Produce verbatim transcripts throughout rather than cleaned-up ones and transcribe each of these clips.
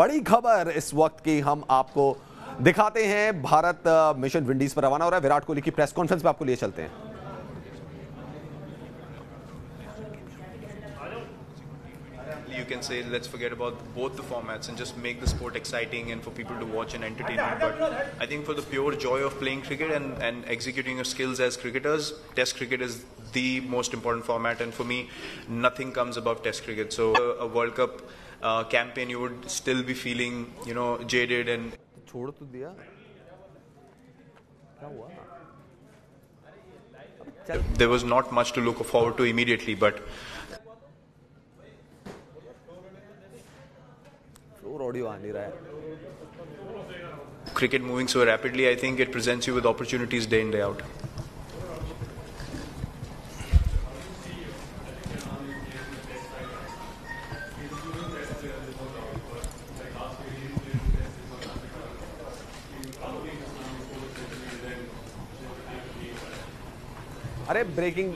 बड़ी खबर इस वक्त की हम आपको दिखाते हैं। भारत मिशन विंडीज पर रवाना हो रहा है। विराट कोहली की प्रेस कॉन्फ्रेंस पे आपको लिए चलते हैं। You can say let's forget about both the formats and just make the sport exciting and for people to watch and entertainment. But I think for the pure joy of playing cricket and, and executing your skills as cricketers, Test cricket is the most important format, and for me, nothing comes above Test cricket. So a, a World Cup uh, campaign, you would still be feeling, you know, jaded and. छोड़ तो दिया, क्या हुआ? There was not much to look forward to immediately, but. Audio आ नहीं रहा है. Cricket moving so rapidly, I think it presents you with opportunities day in, day out. अरे breaking.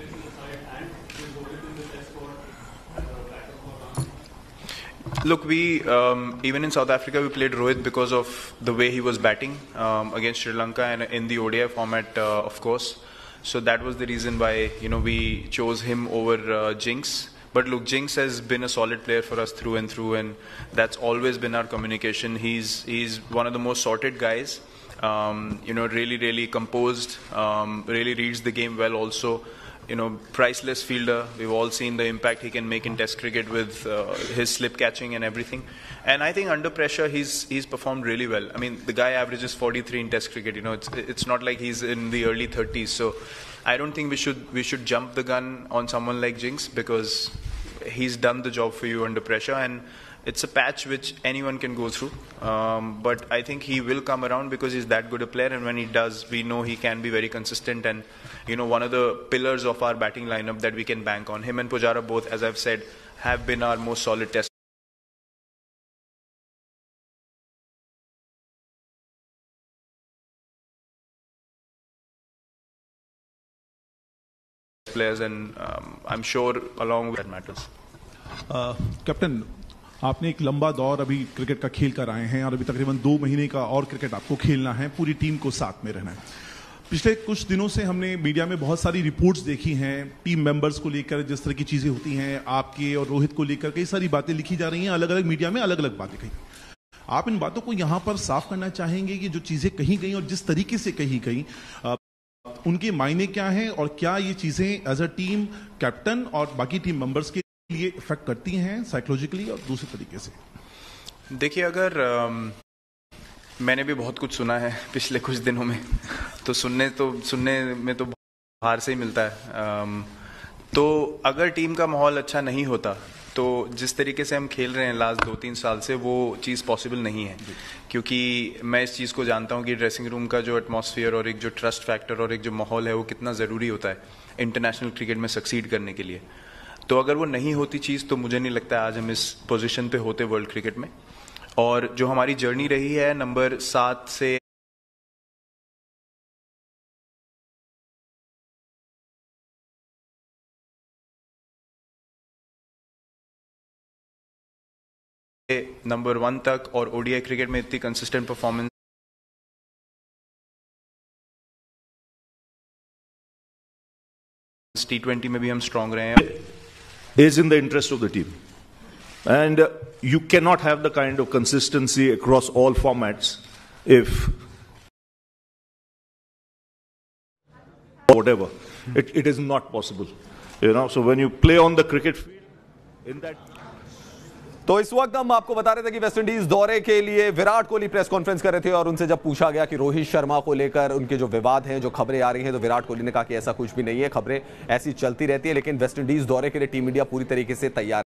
Look, we um, even in South Africa we played Rohit because of the way he was batting um, against Sri Lanka and in the O D I format, uh, of course. So that was the reason why you know we chose him over uh, Jinx. But look, Jinx has been a solid player for us through and through, and that's always been our communication. He's he's one of the most sorted guys. Um, you know, really, really composed. Um, really reads the game well. Also. You know, priceless fielder. We've all seen the impact he can make in Test cricket with uh, his slip catching and everything. And I think under pressure, he's he's performed really well. I mean, the guy averages forty-three in Test cricket. You know, it's it's not like he's in the early thirties. So, I don't think we should we should jump the gun on someone like Jinx because he's done the job for you under pressure, and it's a patch which anyone can go through. Um, but I think he will come around because he's that good a player, and when he does, we know he can be very consistent and, you know, one of the pillars of our batting lineup that we can bank on. Him and Pujara both, as I've said, have been our most solid test players, and um, I'm sure along with that matters. Uh, Captain, आपने एक लंबा दौर अभी cricket का खेल कर आए हैं और अभी तकरीबन दो महीने का और क्रिकेट आपको खेलना है, पूरी टीम को साथ में रहना है. पिछले कुछ दिनों से हमने मीडिया में बहुत सारी रिपोर्ट्स देखी हैं टीम मेंबर्स को लेकर, जिस तरह की चीजें होती हैं आपके और रोहित को लेकर कई सारी बातें लिखी जा रही हैं, अलग अलग मीडिया में अलग अलग बातें कही. आप इन बातों को यहां पर साफ करना चाहेंगे कि जो चीजें कही गई और जिस तरीके से कही गई उनके मायने क्या हैं और क्या ये चीजें एज अ टीम कैप्टन और बाकी टीम मेंबर्स के लिए इफेक्ट करती हैं साइकोलॉजिकली और दूसरे तरीके से? देखिए, अगर um, मैंने भी बहुत कुछ सुना है पिछले कुछ दिनों में, तो सुनने तो सुनने में तो बाहर से ही मिलता है. um, तो अगर टीम का माहौल अच्छा नहीं होता तो जिस तरीके से हम खेल रहे हैं लास्ट दो तीन साल से, वो चीज़ पॉसिबल नहीं है. क्योंकि मैं इस चीज़ को जानता हूं कि ड्रेसिंग रूम का जो एटमॉस्फेयर और एक जो ट्रस्ट फैक्टर और एक जो माहौल है वो कितना ज़रूरी होता है इंटरनेशनल क्रिकेट में सक्सीड करने के लिए. तो अगर वो नहीं होती चीज़ तो मुझे नहीं लगता आज हम इस पोजीशन पे होते वर्ल्ड क्रिकेट में. और जो हमारी जर्नी रही है नंबर सात से नंबर वन तक और ओडीआई क्रिकेट में इतनी कंसिस्टेंट परफॉर्मेंस, टी ट्वेंटी में भी हम स्ट्रांग रहे हैं, is in the interest of the team. And uh, you cannot have the kind of consistency across all formats if whatever. It, it is not possible. You know, so when you play on the cricket field, in that. तो इस वक्त हम आपको बता रहे थे कि West Indies दौरे के लिए विराट कोहली प्रेस कॉन्फ्रेंस कर रहे थे और उनसे जब पूछा गया कि रोहित शर्मा को लेकर उनके जो विवाद हैं, जो खबरें आ रही हैं, तो विराट कोहली ने कहा कि ऐसा कुछ भी नहीं है, खबरें ऐसी चलती रहती है, लेकिन वेस्ट इंडीज दौरे के लिए टीम इंडिया पूरी तरीके से तैयार